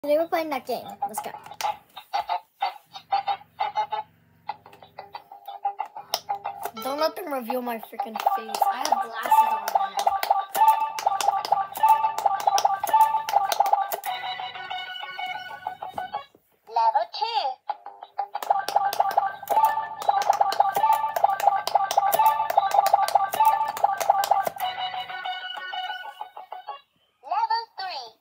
Today we're playing that game. Let's go. Don't let them reveal my freaking face. I have glasses on right now. Level 2. Level 3.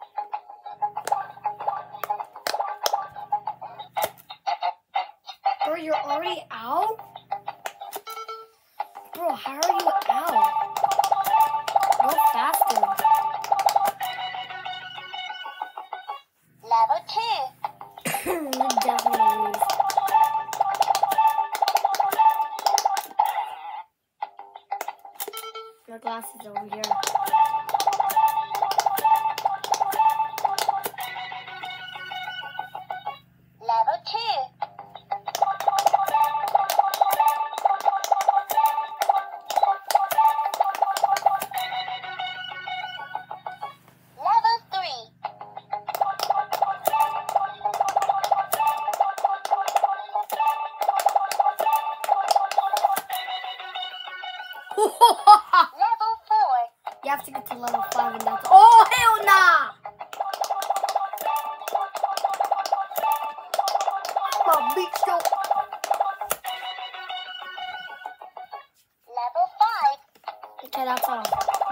Bro, you're already out? Bro, how are you out? Go faster. Level 2. You definitely lose. My glasses over here. Level 2. Level 3. Level 4. You have to get to level 5 and that's... Oh, hell nah! My beach show. Level 5. Okay, that's all.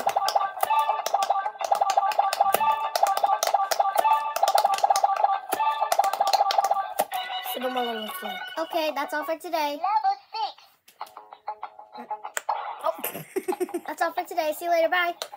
So no more little flick. Okay, that's all for today. Level 6. Oh. That's all for today. See you later. Bye.